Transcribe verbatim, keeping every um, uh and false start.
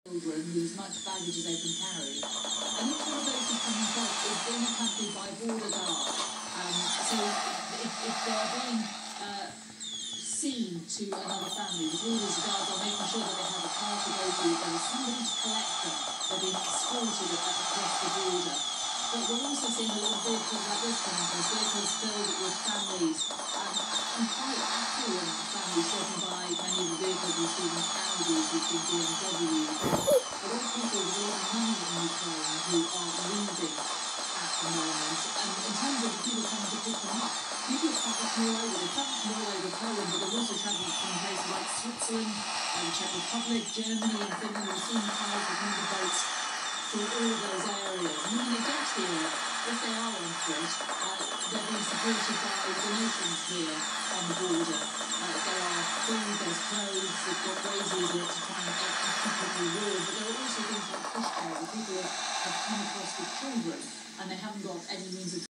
children with as much baggage as they can carry. And each one of those who come across is being accompanied by border guards. Um, so if, if they're being uh, seen to another family, the border guards are making sure that they have a car to go to, there is somebody to collect them, they're being escorted across the border. But we're also seeing a lot of vehicles like this coming across, vehicles filled with families, um, and quite affluent families driven by many of the vehicles we've seen in Audis, we've seen B M Ws. A lot of people with a lot of money in Ukraine who are leaving at the moment. And in terms of the people coming to pick them up, people have travelled from all over. They've travelled from all over Poland, but they've also travelled from places like Switzerland, uh, the Czech Republic, Germany and Finland. We've seen cars with number boats from all of those areas. And when they get here, if they are on foot, uh, they're being supported by donations here on the border. Uh, there are food, there's clothes, they've got roses to try and keep people warm, but there are also things like pushcars where people have come across with children and they haven't got any means of